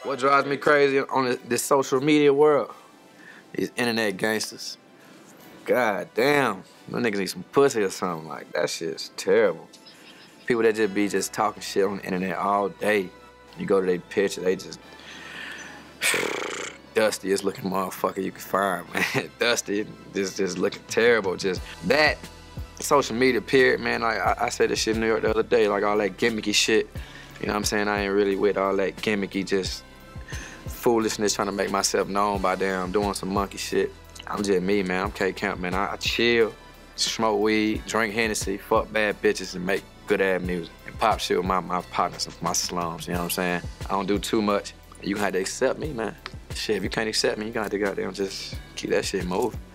What drives me crazy on this social media world is internet gangsters. God damn, them niggas need some pussy or something. Like, that shit's terrible. People that just be talking shit on the internet all day. You go to their picture, they just dustiest looking motherfucker you can find, man. Dusty, just looking terrible. Just that social media period, man. Like I said this shit in New York the other day, like all that gimmicky shit. You know what I'm saying? I ain't really with all that gimmicky, just foolishness, trying to make myself known by damn doing some monkey shit. I'm just me, man. I'm K-Camp, man. I chill, smoke weed, drink Hennessy, fuck bad bitches, and make good-ass music. And pop shit with my partners, my slums, you know what I'm saying? I don't do too much. You gonna have to accept me, man. Shit, if you can't accept me, you gonna have to goddamn just keep that shit moving.